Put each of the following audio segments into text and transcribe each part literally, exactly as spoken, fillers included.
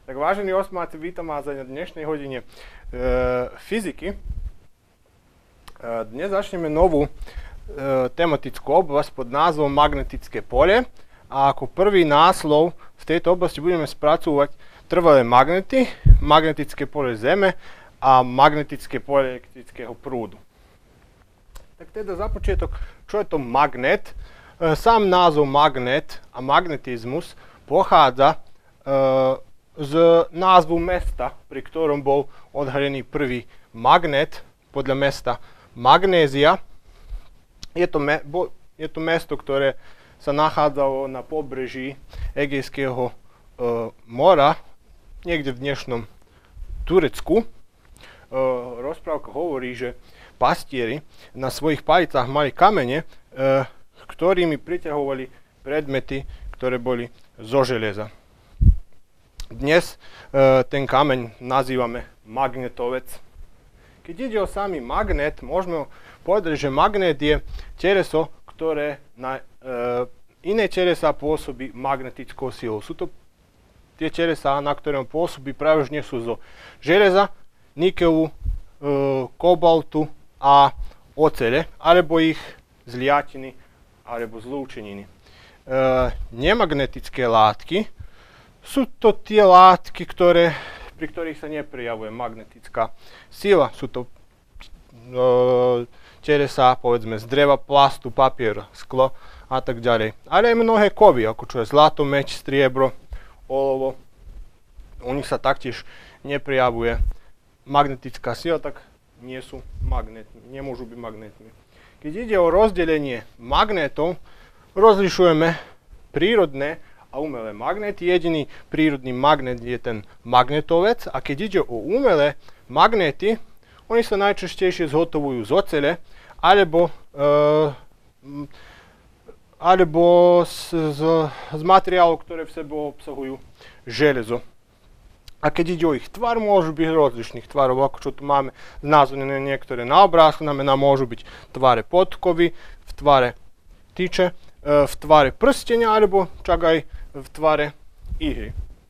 Tak vážení osmáci, vítam vás aj na dnešnej hodine e, fyziky. E, dnes začneme novú e, tematickú oblasť pod názvom magnetické pole. A ako prvý náslov v tejto oblasti budeme spracovať trvalé magnety, magnetické pole Zeme a magnetické pole elektrického prúdu. Tak teda za počiatok, čo je to magnet? E, sám názov magnet a magnetizmus pochádza e, z názvu mesta, pri ktorom bol odhalený prvý magnet, podľa mesta Magnézia. Je to, me, bo, je to mesto, ktoré sa nachádzalo na pobreží Egejského e, mora, niekde v dnešnom Turecku. E, rozprávka hovorí, že pastieri na svojich palicách mali kamene, e, ktorými priťahovali predmety, ktoré boli zo železa. Dnes e, ten kameň nazývame magnetovec. Keď ide o samý magnet, môžeme povedať, že magnet je teleso, ktoré na e, iné telesá pôsobí magnetickou silou. Sú to tie telesá, na ktoré pôsobí prevažne sú zo železa, nikelu, e, kobaltu a ocele, alebo ich zliatiny, alebo zlúčeniny. E, nemagnetické látky sú to tie látky, ktoré, pri ktorých sa neprejavuje magnetická sila. Sú to e, telesá, povedzme, z dreva, plastu, papier, sklo a tak ďalej. Ale aj mnohé kovy, ako čo je zlato, meč, striebro, olovo. U nich sa taktiež neprejavuje magnetická sila, tak nie sú magnetmi, nemôžu byť magnetmi. Keď ide o rozdelenie magnetov, rozlišujeme prírodné a umelé magnety. Jediný prírodný magnet je ten magnetovec a keď ide o umelé magnety, oni sa najčastejšie zhotovujú z ocele alebo, e, alebo z, z, z materiálov, ktoré v sebe obsahujú železo. A keď ide o ich tvar, môžu byť rozličných tvarov, ako čo tu máme znázornené niektoré na obrázku, znamená, môžu byť tvare podkovy, v tvare tyče, e, v tvare prstenia alebo čak aj v tvare ihly.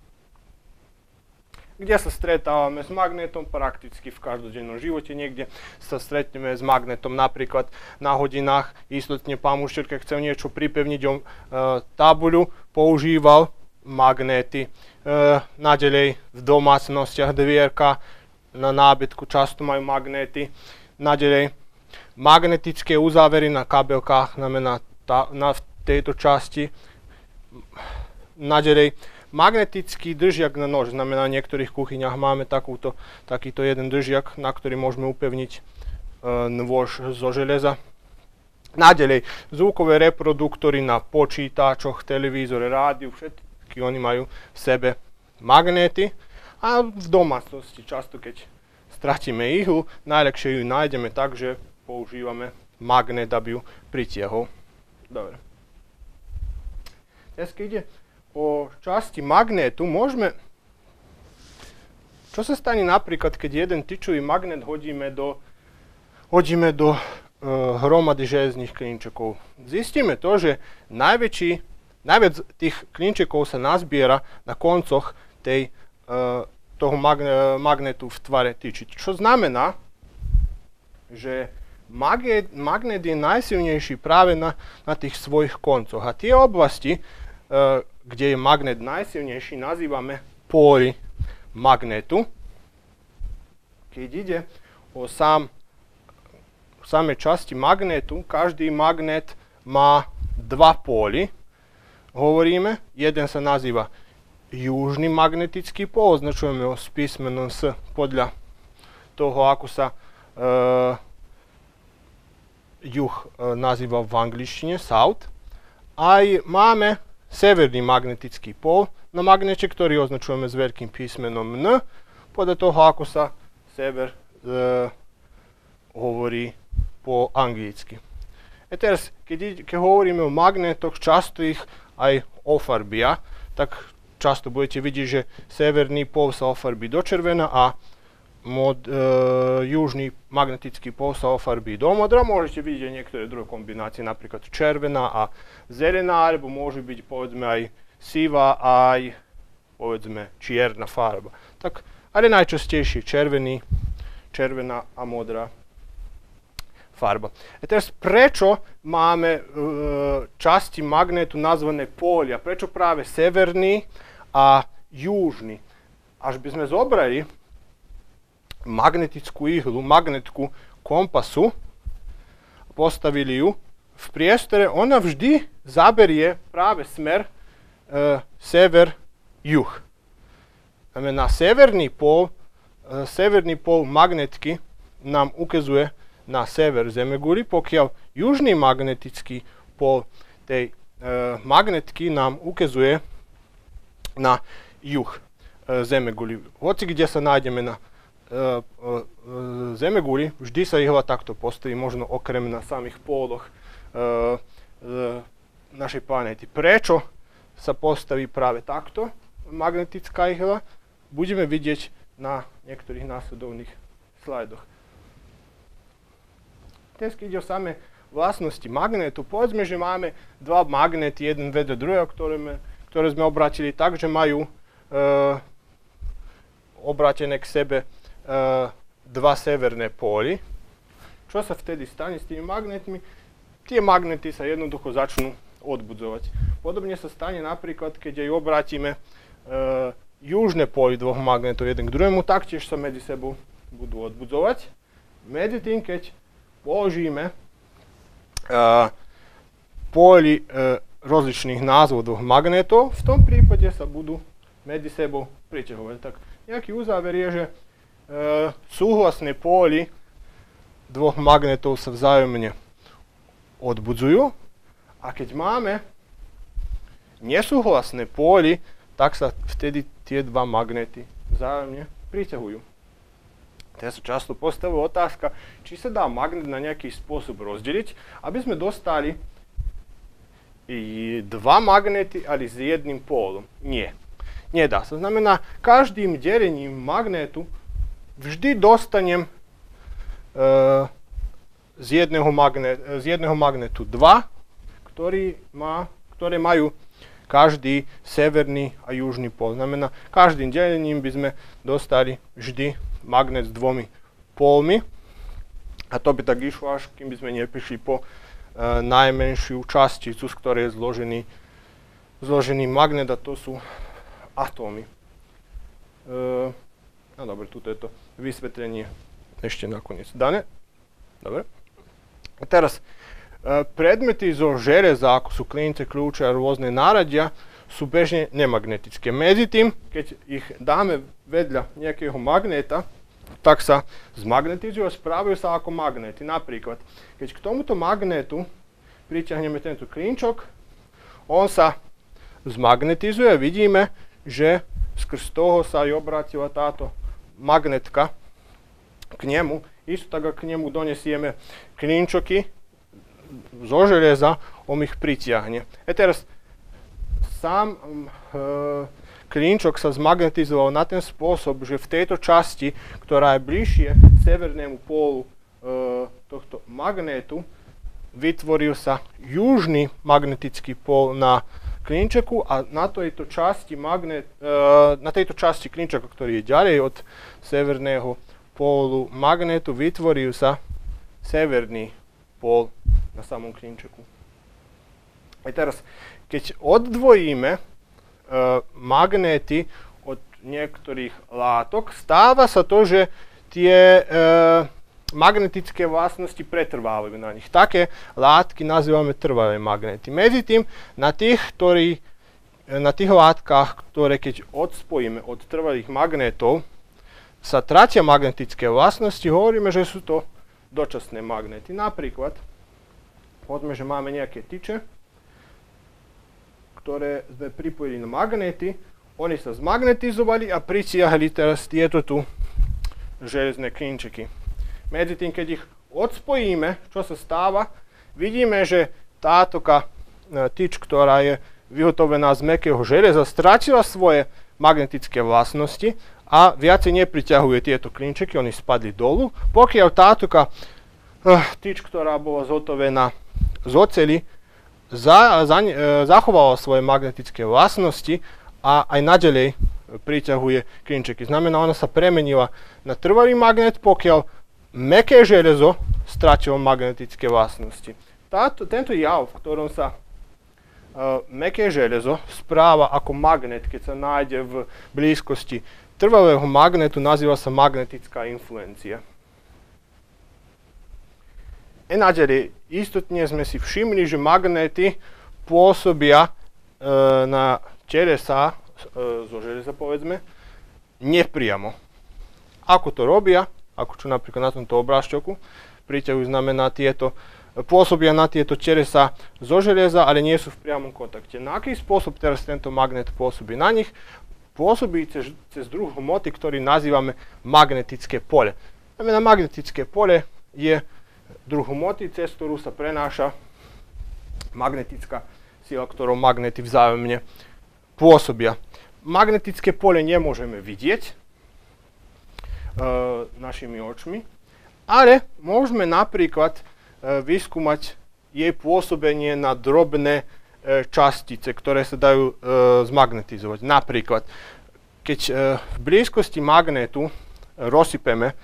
Kde sa stretávame s magnetom? Prakticky v každodennom živote. Niekde sa stretneme s magnetom napríklad na hodinách. Istotne pán učiteľ, keď chcel niečo pripevniť, on e, tabuľu používal magnety. E, naďalej v domácnostiach dvierka na nábytku často majú magnety. Naďalej magnetické uzávery na kabelkách, znamená tá, na v tejto časti. Naďalej magnetický držiak na nož, znamená v niektorých kuchyniach máme takúto, takýto jeden držiak, na ktorý môžeme upevniť e, nôž zo železa. Naďalej zvukové reproduktory na počítačoch, televízore, rádiu, všetky oni majú v sebe magnety. A v domácnosti často, keď stratíme ihlu, najľahšie ju nájdeme tak, že používame magnet, aby ju pritiahol. Dobre. Teraz keď ide o časti magnétu, môžeme... Čo sa stane napríklad, keď jeden tyčový magnet hodíme do, hodíme do e, hromady železných klinčekov? Zistíme to, že najväčší, najviac tých klinčekov sa nazbiera na koncoch tej, e, toho magne, magnetu v tvare tyčiť. Čo znamená, že magnet, magnet je najsilnejší práve na, na tých svojich koncoch. A tie oblasti, e, kde je magnet najsilnejší, nazývame póly magnetu. Keď ide o sám, samé časti magnetu, každý magnet má dva póly. Hovoríme, jeden sa nazýva južný magnetický pól, označujeme ho s písmenom S podľa toho, ako sa e, juh e, nazýva v angličtine, south. Aj máme severný magnetický pól na magnete, ktorý označujeme s veľkým písmenom N, podľa toho, ako sa sever e, hovorí po anglicky. A teraz, keď, keď hovoríme o magnetoch, často ich aj ofarbia, tak často budete vidieť, že severný pól sa ofarbí do červena a mod, e, južný magnetický pól sa ofarbí do modra. Môžete vidieť niektoré druhé kombinácie, napríklad červená a zelená, alebo môže byť povedzme aj sivá aj povedzme čierna farba. Tak, ale najčastejšie červený, červená a modrá farba. E teraz, prečo máme e, časti magnetu nazvané polja? Prečo práve severný a južný? Až by sme zobrali magnetickú ihlu, magnetku kompasu, postavili ju v priestore, ona vždy zaberie práve smer e, sever-juh. Znamená, severný pol, e, severný pol magnetky nám ukazuje na sever zemeguli, pokiaľ južný magnetický pol tej e, magnetky nám ukazuje na juh e, zemeguli. Hoci kde sa nájdeme na e, e, zemeguli, vždy sa ihla takto postaví, možno okrem na samých póloch e, e, našej planéty. Prečo sa postaví práve takto magnetická ihla, budeme vidieť na niektorých následovných slajdoch. Teraz keď ide o samé vlastnosti magnetu, povedzme, že máme dva magnety, jeden vedľa druhého, ktoré, ktoré sme obratili tak, že majú e, obratené k sebe e, dva severné póly. Čo sa vtedy stane s tými magnetmi? Tie magnety sa jednoducho začnú odbudzovať. Podobne sa stane napríklad, keď aj obratíme e, južné póly dvoch magnetov jeden k druhému, taktiež sa medzi sebou budú odbudzovať. Medzi tým, keď položíme uh, póly uh, rozličných názvov dvoch magnetov, v tom prípade sa budú medzi sebou priťahovať. Tak nejaký uzáver je, že uh, súhlasné póly dvoch magnetov sa vzájomne odbudzujú a keď máme nesúhlasné póly, tak sa vtedy tie dva magnety vzájomne priťahujú. Teraz sa často postavuje otázka, či sa dá magnet na nejaký spôsob rozdeliť, aby sme dostali i dva magnety, ale s jedným pólom. Nie. Nedá sa. Znamená, každým delením magnetu vždy dostanem e, z, jedného magnet, z jedného magnetu dva, ktorý má, ktoré majú každý severný a južný pól. Znamená, každým delením by sme dostali vždy magnet s dvomi pólmi. A to by tak išlo, až kým by sme neprišli po e, najmenšiu časticu, z ktorej je zložený, zložený magnet, a to sú atómy. E, no dobre, tuto je to vysvetlenie ešte nakoniec dané. Dobre. A teraz, e, predmety zo železa, ako sú klince, kľúče a rôzne náradia, sú bežne nemagnetické. Medzi tým, keď ich dáme vedľa nejakého magnéta, tak sa zmagnetizujú a správajú sa ako magnéty. Napríklad, keď k tomuto magnétu priťahneme tento klinčok, on sa zmagnetizuje a vidíme, že skrz toho sa aj obrátila táto magnetka k nemu. Isto tak, ak k nemu donesieme klinčoky zo železa, on ich pritiahne. A teraz sám e, klinčok sa zmagnetizoval na ten spôsob, že v tejto časti, ktorá je bližšie k severnému pólu e, tohto magnétu, vytvoril sa južný magnetický pól na klinčeku a na tejto časti, magnet, e, na tejto časti klinčeka, ktorý je ďalej od severného pólu magnétu, vytvoril sa severný pól na samom klinčeku. A teraz, keď oddvojíme Uh, magnéty od niektorých látok, stáva sa to, že tie uh, magnetické vlastnosti pretrvávajú na nich. Také látky nazývame trvalé magnéty. Medzi tým, na tých, ktorý, na tých látkach, ktoré keď odspojíme od trvalých magnétov, sa tratia magnetické vlastnosti, hovoríme, že sú to dočasné magnéty. Napríklad, povedzme, že máme nejaké tyče, ktoré sme pripojili na magnéty, oni sa zmagnetizovali a pritiahli teraz tieto tu železné klinčeky. Medzi tým, keď ich odspojíme, čo sa stáva, vidíme, že táto tyč, ktorá je vyhotovená z mäkkého železa, stratila svoje magnetické vlastnosti a viacej nepriťahuje tieto klinčeky, oni spadli dolu. Pokiaľ táto tyč, ktorá bola zhotovená z oceli, Za, za, e, zachovala svoje magnetické vlastnosti a aj naďalej priťahuje klinčeky. Znamená, ona sa premenila na trvalý magnet, pokiaľ mäkké železo stratilo magnetické vlastnosti. Táto, tento jav, v ktorom sa uh, mäkké železo správa ako magnet, keď sa nájde v blízkosti trvalého magnetu, nazýva sa magnetická influencia. I naďalej, istotne sme si všimli, že magnety pôsobia uh, na telesa, zo železa povedzme, nepriamo. Ako to robia, ako čo napríklad na tomto obrážčoku, priťahujú znamená tieto, pôsobia na tieto telesa zo železa, ale nie sú v priamom kontakte. Na aký spôsob teraz tento magnet pôsobí na nich? Pôsobí cez, cez druh hmoty, ktorý nazývame magnetické pole. Znamená, magnetické pole je druh hmoty, cez ktorú sa prenáša magnetická sila, ktorou magnety vzájomne pôsobia. Magnetické pole nemôžeme vidieť e, našimi očmi, ale môžeme napríklad e, vyskúmať jej pôsobenie na drobné e, častice, ktoré sa dajú e, zmagnetizovať. Napríklad, keď e, v blízkosti magnetu rozsypeme e,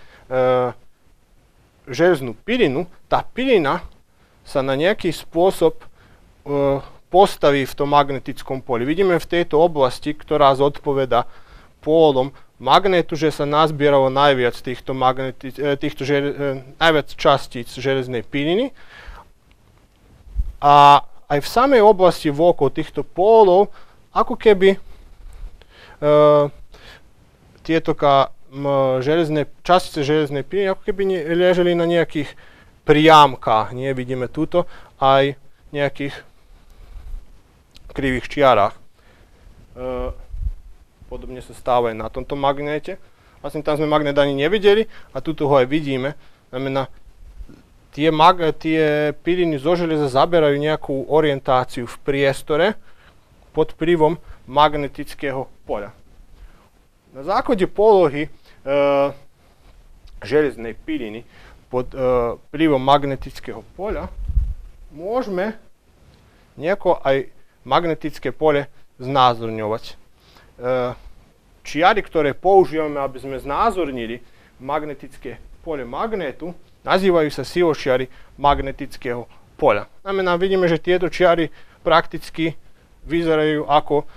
železnú pilinu, tá pilina sa na nejaký spôsob e, postaví v tom magnetickom poli. Vidíme v tejto oblasti, ktorá zodpoveda pólom magnetu, že sa nazbieralo najviac týchto, magneti- týchto žele- najviac častíc železnej piliny. A aj v samej oblasti vôkol týchto pólov, ako keby uh, tieto ka, m, železné, častice železnej piliny, ako keby ne, leželi na nejakých priamkách. Nie vidíme tuto aj nejakých krivých čiarách. E, podobne sa stáva aj na tomto magnete. Vlastne tam sme magnet ani nevideli a tuto ho aj vidíme. Znamená, tie, mag- tie piliny zo železa zaberajú nejakú orientáciu v priestore pod vplyvom magnetického poľa. Na základe polohy e, železnej piliny pod e, vplyvom magnetického poľa môžeme nejako aj magnetické pole znázorňovať. E, čiary, ktoré používame, aby sme znázornili magnetické pole magnetu, nazývajú sa siločiary magnetického poľa. Znamená, vidíme, že tieto čiary prakticky vyzerajú ako e,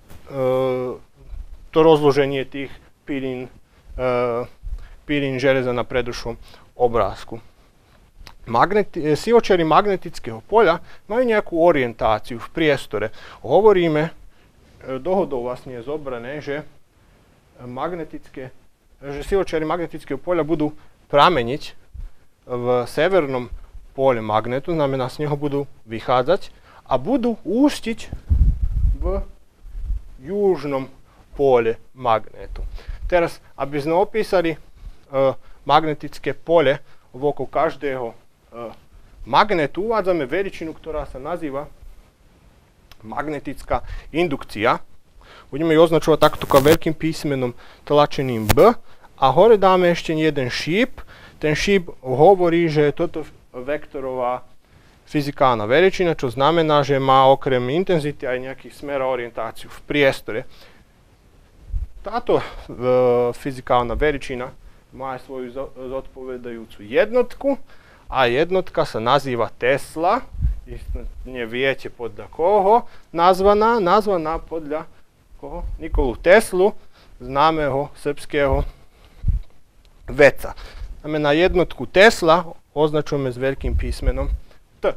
to rozloženie tých pilín, e, pilín železa na predošlom obrázku. Magneti- siločiary magnetického poľa majú nejakú orientáciu v priestore. Hovoríme, e, dohodou vlastne je zobrané, že, magnetické, že siločiary magnetického poľa budú prameniť v severnom pole magnetu, znamená, z neho budú vychádzať a budú ústiť v južnom pole magnetu. Teraz, aby sme opísali e, magnetické pole okolo každého magnetu, uvádzame veličinu, ktorá sa nazýva magnetická indukcia. Budeme ju označovať takto veľkým písmenom tlačeným B a hore dáme ešte jeden šíp. Ten šíp hovorí, že je toto vektorová fyzikálna veličina, čo znamená, že má okrem intenzity aj nejaký smer a orientáciu v priestore. Táto e, fyzikálna veličina má aj svoju zodpovedajúcu jednotku a jednotka sa nazýva Tesla. Istotne viete podľa koho nazvaná. Nazvaná podľa koho? Nikolu Teslu, známeho srbského vedca. Znamená, jednotku Tesla označujeme s veľkým písmenom T.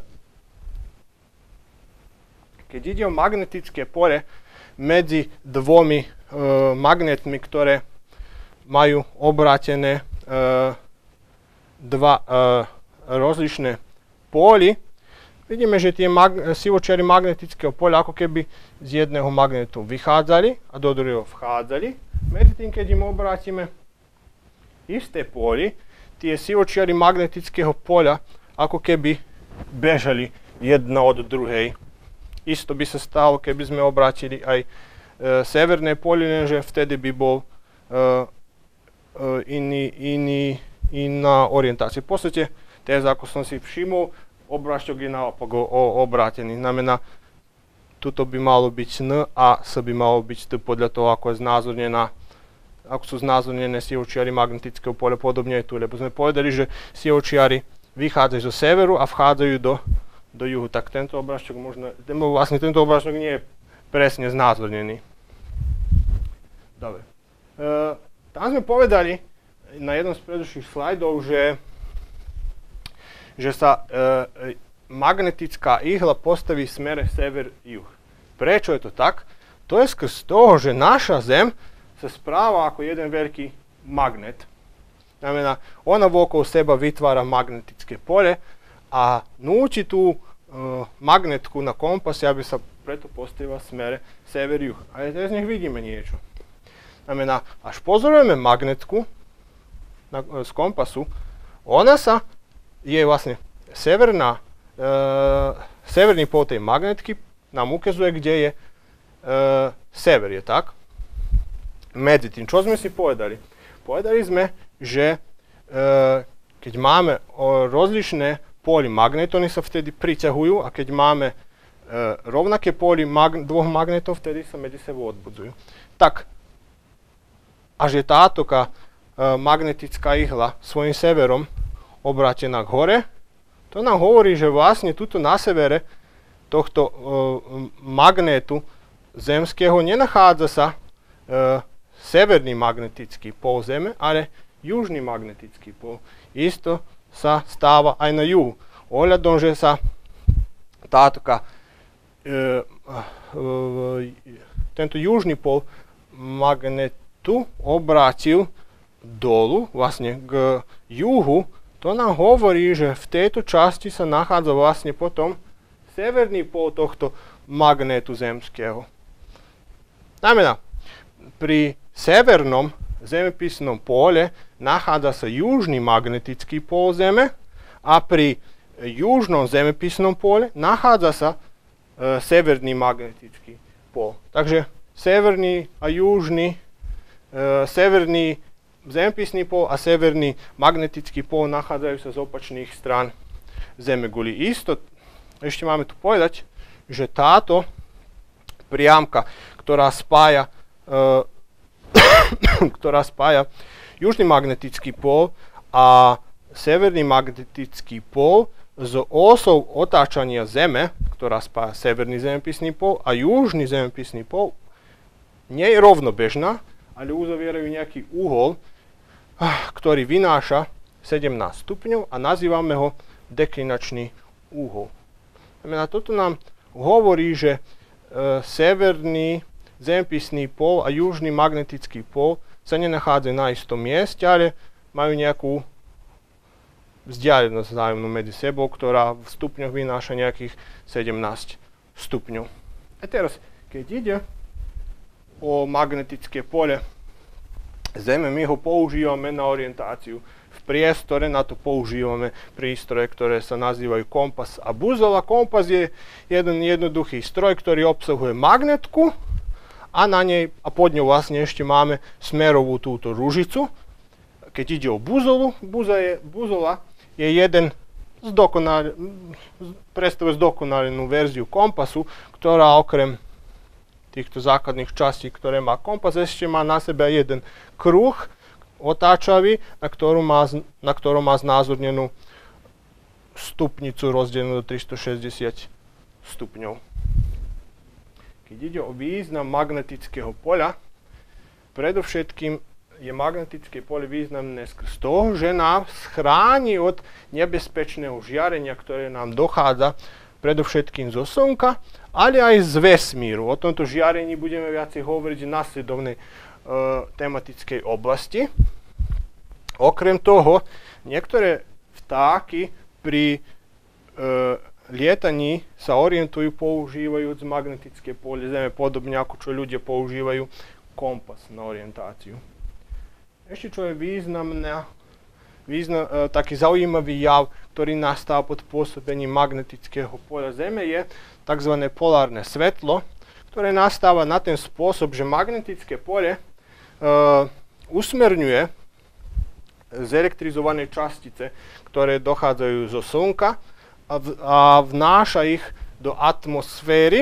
Keď ide o magnetické pole medzi dvomi e, magnetmi, ktoré majú obrátené e, dva e, rozličné póly, vidíme, že tie mag- siločiary magnetického poľa ako keby z jedného magnetu vychádzali a do druhého vchádzali. Medzi tým, keď im obrátime isté póly, tie siločiary magnetického poľa ako keby bežali jedna od druhej. Isto by sa stalo, keby sme obrátili aj e, severné poly, lenže vtedy by bol e, e, iný, iný, iná orientácia. V podstate, teraz ako som si všimol, obrážťok je naopak obrátený. Znamená, tuto by malo byť N a S by malo byť T podľa toho, ako je znázornená, ako sú znázornené sievočiary magnetického poľa, podobne je tu, lebo sme povedali, že sievočiary vychádzajú zo severu a vchádzajú do, do juhu. Tak tento obrázok možno, vlastne tento obrázok nie je presne znázornený. Dobre. E, tam sme povedali na jednom z predošlých slajdov, že, že sa e, magnetická ihla postaví v smere sever-juh. Prečo je to tak? To je skrz toho, že naša Zem sa správa ako jeden veľký magnet. Znamená, ona okolo seba vytvára magnetické pole a núči tú e, magnetku na kompase, aby sa preto postavila v smere sever-juh. A teraz nech vidíme niečo. Znamená, až pozorujeme magnetku na, z kompasu, ona sa, je vlastne severná, e, severný pol tej magnetky nám ukazuje, kde je e, sever, je tak? Medzi tým, čo sme si povedali? Povedali sme, že e, keď máme o, rozličné póly magnetu, oni sa vtedy priťahujú a keď máme e, rovnaké póly mag, dvoch magnetov, vtedy sa medzi sebou odbudzujú. Tak, až je táto e, magnetická ihla svojím severom obrátená k hore, to nám hovorí, že vlastne tuto na severe tohto e, magnetu zemského nenachádza sa e, severný magnetický pól Zeme, ale južný magnetický pól. Isto sa stáva aj na juhu. Ohľadom, že sa táto, e, e, tento južný pól magnetu obrátil dolu, vlastne k juhu, to nám hovorí, že v tejto časti sa nachádza vlastne potom severný pól tohto magnetu zemského. Znamená, pri severnom zemepisnom pole nachádza sa južný magnetický pól Zeme a pri južnom zemepisnom pole nachádza sa e, severný magnetický pól. Takže severný a južný, e, severný zemepisný pól a severný magnetický pól nachádzajú sa z opačných strán Zemeguli. Isto, ešte máme tu povedať, že táto priamka, ktorá spája e, ktorá spája južný magnetický pól a severný magnetický pól s osou otáčania Zeme, ktorá spája severný zemepisný pól a južný zemepisný pól, nie je rovnobežná, ale uzavierajú nejaký uhol, ktorý vynáša sedemnásť stupňov a nazývame ho deklinačný uhol. Znamená, toto nám hovorí, že e, severný zemepisný pól a južný magnetický pól sa nenachádzajú na istom mieste, ale majú nejakú vzdialenosť vzájomnú medzi sebou, ktorá v stupňoch vynáša nejakých sedemnásť stupňov. A teraz, keď ide o magnetické pole Zeme, my ho používame na orientáciu v priestore, na to používame prístroje, ktoré sa nazývajú kompas a buzola. Kompas je jeden jednoduchý stroj, ktorý obsahuje magnetku, a na nej, a pod ňou vlastne ešte máme smerovú túto ružicu. Keď ide o buzolu, buza je, buzola je jeden zdokonal, predstavuje zdokonalenú verziu kompasu, ktorá okrem týchto základných častí, ktoré má kompas, ešte má na sebe jeden kruh otáčavý, na ktorom má, na ktorom má znázornenú stupnicu rozdelenú do tristošesťdesiat stupňov. Keď ide o význam magnetického poľa, predovšetkým je magnetické poľa významné z toho, že nás chráni od nebezpečného žiarenia, ktoré nám dochádza predovšetkým zo Slnka, ale aj z vesmíru. O tomto žiarení budeme viacej hovoriť v nasledovnej e, tematickej oblasti. Okrem toho, niektoré vtáky pri e, lietaní sa orientujú používajúc magnetické poľe Zeme, podobne ako čo ľudia používajú kompas na orientáciu. Ešte čo je významné, význam, e, taký zaujímavý jav, ktorý nastáva pod pôsobením magnetického poľa Zeme, je tzv. Polárne svetlo, ktoré nastáva na ten spôsob, že magnetické poľe e, usmerňuje zelektrizované častice, ktoré dochádzajú zo Slnka, a vnáša ich do atmosféry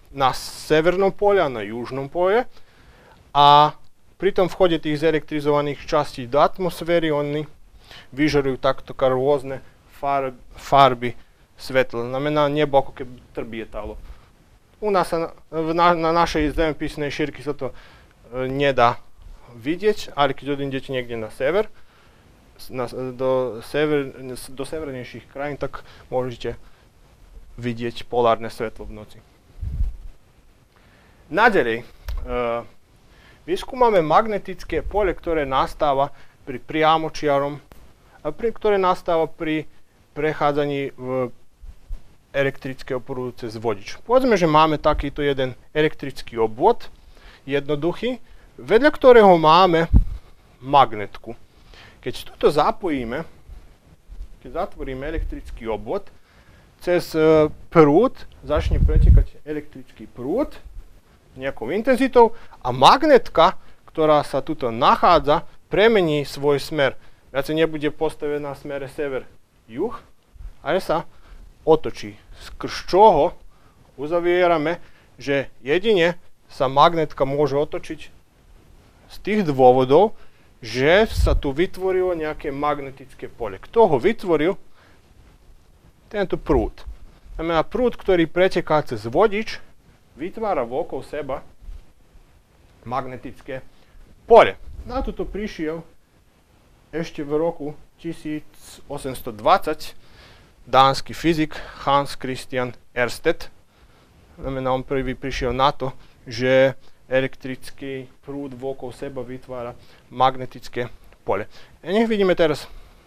na severnom pole a na južnom pole a pri tom vchode tých zelektrizovaných častí do atmosféry oni vyžarujú takto rôzne farby, farby svetla. Znamená, nebo ako keby trbietalo. U nás sa na, na našej zemepisnej šírky sa to e, nedá vidieť, ale keď odídete niekde na sever, na, do, sever, do severnejších krajín, tak môžete vidieť polárne svetlo v noci. Naďalej, e, vyskúmame magnetické pole, ktoré nastáva pri priamočiarom, a pri, ktoré nastáva pri prechádzaní v elektrického prúdu cez vodič. Povedzme, že máme takýto jeden elektrický obvod, jednoduchý, vedľa ktorého máme magnetku. Keď toto zapojíme, keď zatvoríme elektrický obvod, cez e, prúd začne pretekať elektrický prúd nejakou intenzitou a magnetka, ktorá sa tuto nachádza, premení svoj smer. Viacej nebude postavená na smere sever-juh, ale sa otočí. Skrz čoho uzavierame, že jedine sa magnetka môže otočiť z tých dôvodov, že sa tu vytvorilo nejaké magnetické pole. Kto ho vytvoril? Tento prúd. Znamená, prúd, ktorý preteká cez vodič, vytvára okolo seba magnetické pole. Na toto prišiel ešte v roku tisícosemstodvadsať dánsky fyzik Hans Christian Ørsted. Znamená, on prvý prišiel na to, že elektrický prúd okolo seba vytvára magnetické pole. A nech vidíme teraz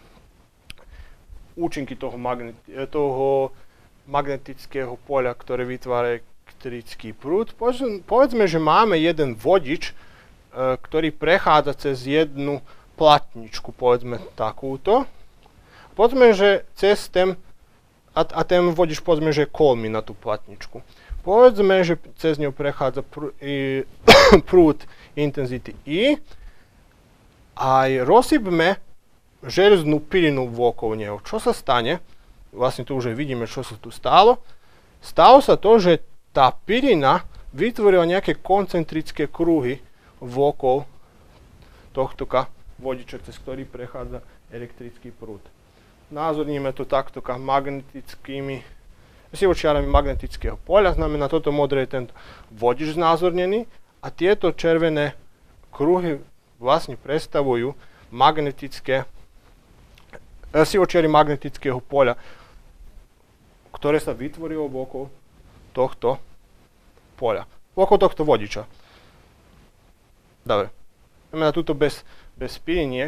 účinky toho, magnet, toho magnetického poľa, ktoré vytvára elektrický prúd. Povedzme, že máme jeden vodič, ktorý prechádza cez jednu platničku, povedzme takúto. Povedzme, že cez ten, a, a ten vodič povedzme, že kolmi na tú platničku. Povedzme, že cez ňu prechádza prú, i, prúd intenzity I a rozsypme železnú pilinu okolo neho. Čo sa stane? Vlastne tu už vidíme, čo sa tu stalo. Stalo sa to, že tá pilina vytvorila nejaké koncentrické kruhy okolo tohto vodiča, cez ktorý prechádza elektrický prúd. Názorníme to takto magnetickými sivočiarami magnetického poľa, znamená, toto modré je tento vodič znázornený a tieto červené kruhy vlastne predstavujú magnetické sivočiary magnetického poľa, ktoré sa vytvorilo okolo tohto poľa, okolo tohto vodiča. Dobre, znamená, tuto bez, bez piliniek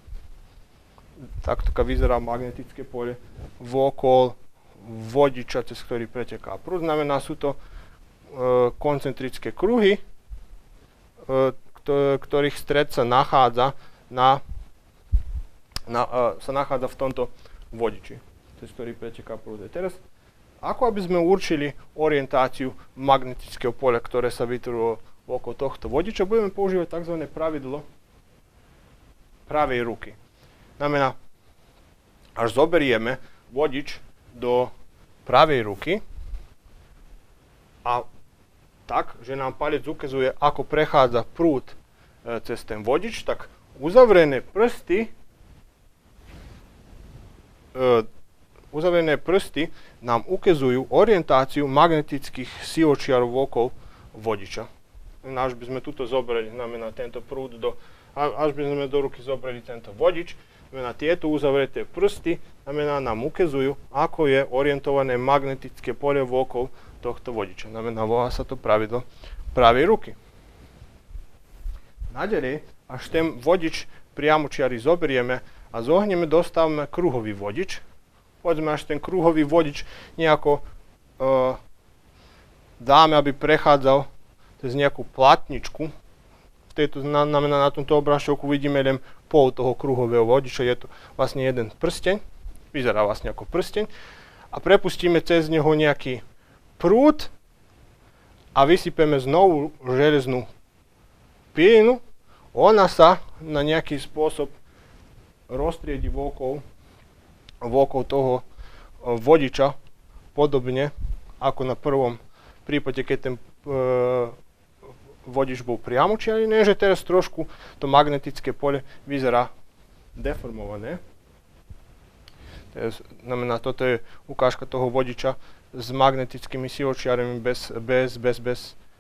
takto vyzerá magnetické poľa okolo vodiča, cez ktorý preteká prúd. Znamená, sú to e, koncentrické kruhy, e, ktorých stred sa nachádza, na, na, e, sa nachádza v tomto vodiči, cez ktorý preteká prúd. Teraz, ako aby sme určili orientáciu magnetického poľa, ktoré sa vytvorilo okolo tohto vodiča, budeme používať tzv. Pravidlo pravej ruky. Znamená, až zoberieme vodič do pravej ruky a tak, že nám palec ukazuje, ako prechádza prúd e, cez ten vodič, tak uzavrené prsty e, uzavrené prsty nám ukazujú orientáciu magnetických siločiarov okolo vodiča. Až by sme tuto zobrali, znamená tento prúd do, až by sme do ruky zobrali tento vodič, znamená, tieto uzavreté prsty znamená, nám ukazujú, ako je orientované magnetické poľa okolo tohto vodiča. Znamená, volá sa to pravidlo pravej ruky. Naďalej, až ten vodič priamočiary zoberieme a zohneme, dostávame kruhový vodič. Povedzme, až ten kruhový vodič nejako uh, dáme, aby prechádzal cez nejakú platničku. V tejto, na, na, na tomto obrážku vidíme len pol toho kruhového vodiča, je to vlastne jeden prsteň, vyzerá vlastne ako prsteň a prepustíme cez neho nejaký prúd a vysypeme znovu železnú pilinu. Ona sa na nejaký spôsob roztriedi okolo, okolo toho vodiča, podobne ako na prvom v prípade, keď ten e, vodič bol priamočiary, nie, že teraz trošku to magnetické pole vyzerá deformované. Teraz, znamená, toto je ukážka toho vodiča s magnetickými siločiarmi bez, bez, bez, bez,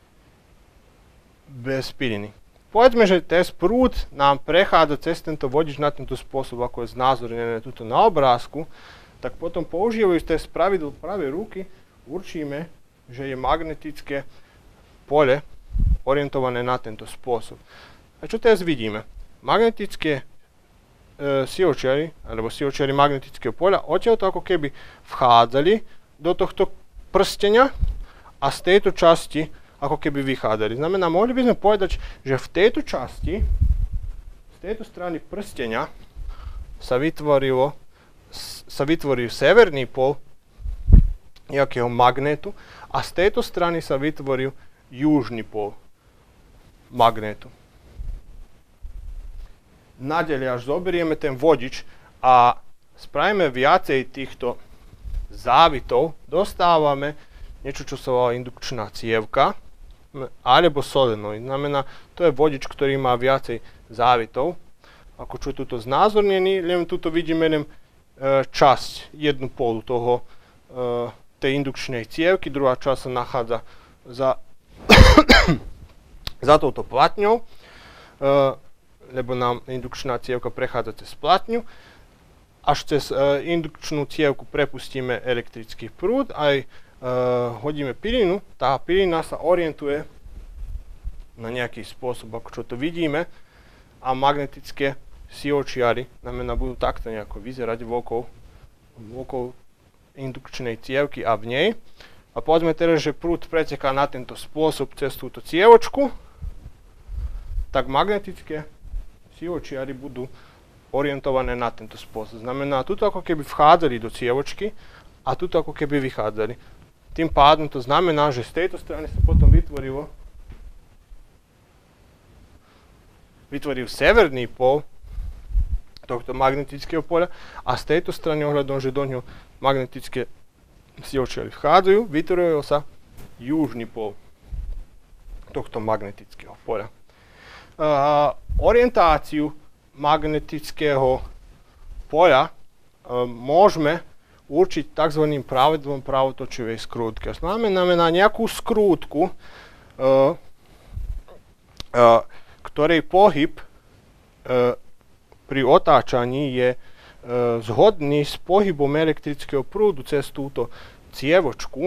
bez piliny. Povedzme, že teraz prúd nám prechádza cez tento vodič na tento spôsob, ako je znázornené tuto na obrázku, tak potom používajú teraz pravidlo pravej ruky, určíme, že je magnetické pole orientované na tento spôsob. A čo teraz vidíme? Magnetické e, siločiary, alebo siločiary magnetického poľa, odtiaľto ako keby vchádzali do tohto prstenia a z tejto časti ako keby vychádzali. Znamená, mohli by sme povedať, že v tejto časti, z tejto strany prstenia sa vytvorilo, sa vytvoril severný pol nejakého magnétu a z tejto strany sa vytvoril južný pol magnétu. Naďalej, až zoberieme ten vodič a spravíme viacej týchto závitov, dostávame niečo, čo sa volá indukčná cievka alebo solenoid. Znamená, to je vodič, ktorý má viacej závitov. Ako čo je tuto znázornený, len tuto vidíme len e, časť, jednu polu toho, e, tej indukčnej cievky, druhá časť sa nachádza za za touto platňou, e, lebo nám indukčná cievka prechádza cez platňu. Až cez e, indukčnú cievku prepustíme elektrický prúd, aj e, hodíme pilinu. Tá pilina sa orientuje na nejaký spôsob, ako čo to vidíme, a magnetické siločiary, znamená, budú takto nejako vyzerať okolo, okolo indukčnej cievky a v nej. A povedzme teraz, že prúd preteká na tento spôsob cez túto cievočku, tak magnetické siločiary budú orientované na tento spôsob. Znamená, tuto ako keby vchádzali do cievočky a tuto ako keby vychádzali. Tým pádom to znamená, že z tejto strany sa potom vytvorilo vytvoril severný pol tohto magnetického poľa a z tejto strany ohľadom, že do ňoho magnetické siločiary vchádzajú, vytvoril sa južný pol tohto magnetického poľa. Uh, orientáciu magnetického poľa uh, môžeme určiť tzv. Pravidlom pravotočivej skrútky. Znamená nejakú skrútku, uh, uh, ktorej pohyb uh, pri otáčaní je uh, zhodný s pohybom elektrického prúdu cez túto cievočku,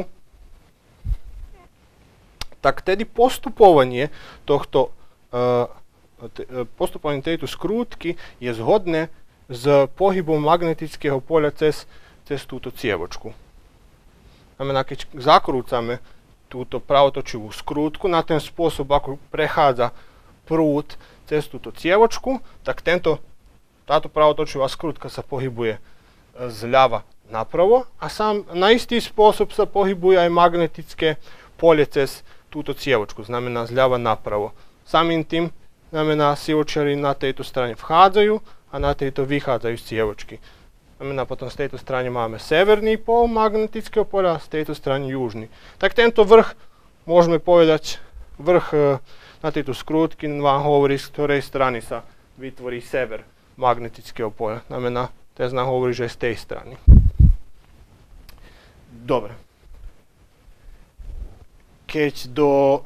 tak tedy postupovanie tohto uh, postupovanie tejto skrútky je zhodné s pohybom magnetického poľa cez, cez túto cievočku. Znamená, keď zakrúcame túto pravotočivú skrútku na ten spôsob, ako prechádza prúd cez túto cievočku, tak tento, táto pravotočivá skrútka sa pohybuje zľava napravo a sám na istý spôsob sa pohybuje aj magnetické pole cez túto cievočku, znamená zľava napravo. Samým tým znamená, siločiary na tejto strane vchádzajú a na tejto vychádzajú z cievočky. Znamená, potom z tejto strany máme severný pol magnetického poľa a z tejto strany južný. Tak tento vrch, môžeme povedať, vrch e, na tejto skrútky vám hovorí, z ktorej strany sa vytvorí sever magnetického poľa. Znamená, teraz nám hovorí, že je z tej strany. Dobre. Keď do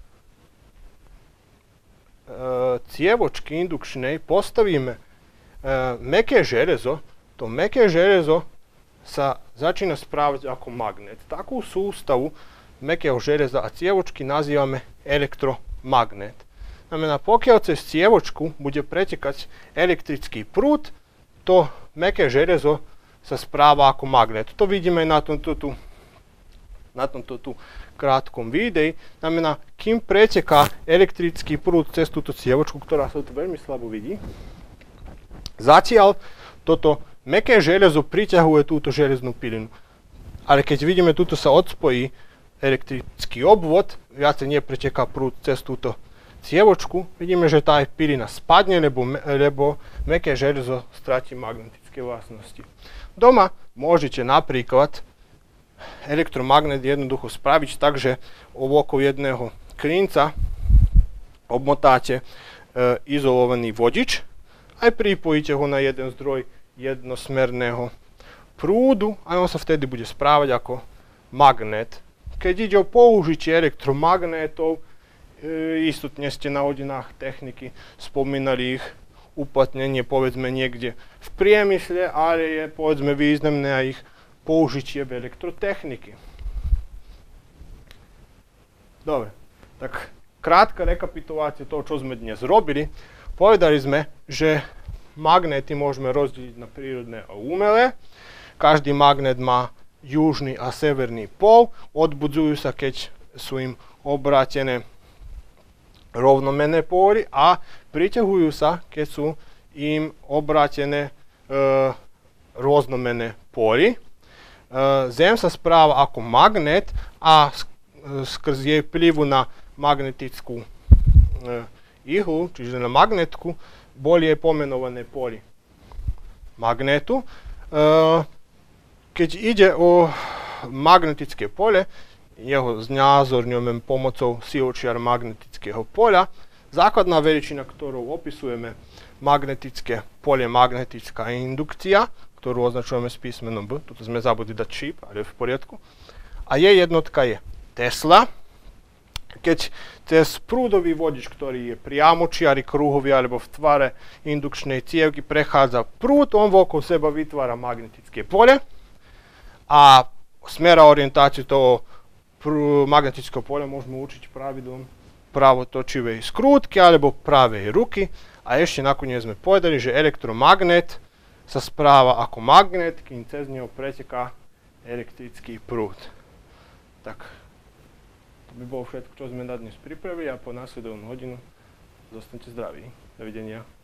cievočky indukčnej postavíme uh, mäkké železo, to mäkké železo sa začína správať ako magnet. Takú sústavu mäkkého železa a cievočky nazývame elektromagnet. Znamená, pokiaľ cez cievočku bude pretekať elektrický prúd, to mäkké železo sa správa ako magnet. To vidíme na tomto tu na tomto tu krátkom videi. Znamená, kým preteká elektrický prúd cez túto cievočku, ktorá sa tu veľmi slabo vidí, zatiaľ toto mäkké železo priťahuje túto železnú pilinu. Ale keď vidíme, tuto sa odspojí elektrický obvod, viacej nepreteká prúd cez túto cievočku, vidíme, že tá pilina spadne, lebo, lebo mäkké železo stratí magnetické vlastnosti. Doma môžete napríklad elektromagnet jednoducho spraviť tak, že okolo jedného klinca obmotáte e, izolovaný vodič, aj pripojíte ho na jeden zdroj jednosmerného prúdu a on sa vtedy bude správať ako magnet. Keď ide o použitie elektromagnetov, e, istotne ste na hodinách techniky spomínali ich uplatnenie povedzme niekde v priemysle, ale je povedzme významné aj ich použitie v elektrotechnike. Dobre, tak krátka rekapitulácia toho, čo sme dnes robili. Povedali sme, že magnety môžeme rozdeliť na prírodné a umelé. Každý magnet má južný a severný pól, odbudzujú sa, keď sú im obrátené rovnomenné póly a priťahujú sa, keď sú im obrátené e, rôznomenné póly. Zem sa správa ako magnet a skrz jej vplyvu na magnetickú ihlu, čiže na magnetku, boli jej pomenované póly magnetu. Keď ide o magnetické pole, jeho znázorňujeme pomocou siločiar magnetického poľa. Základná veličina, ktorou opisujeme magnetické pole, magnetická indukcia, ktorú označujeme s písmenom B. Tuto sme zabudli dať šíp, ale je v poriadku. A jej jednotka je Tesla. Keď cez prúdový vodič, ktorý je priamočiary, kruhový alebo v tvare indukčnej cievky, prechádza prúd, on okolo seba vytvára magnetické pole a smer a orientáciu toho magnetického poľa môžeme učiť pravidlom pravotočivej skrútky alebo pravej ruky. A ešte nakoniec sme povedali, že elektromagnet sa správa ako magnet, kým cez neho preteká elektrický prúd. Tak, to by bolo všetko, čo sme na dnes pripravili a po následovnú hodinu zostanete zdraví. Dovidenia.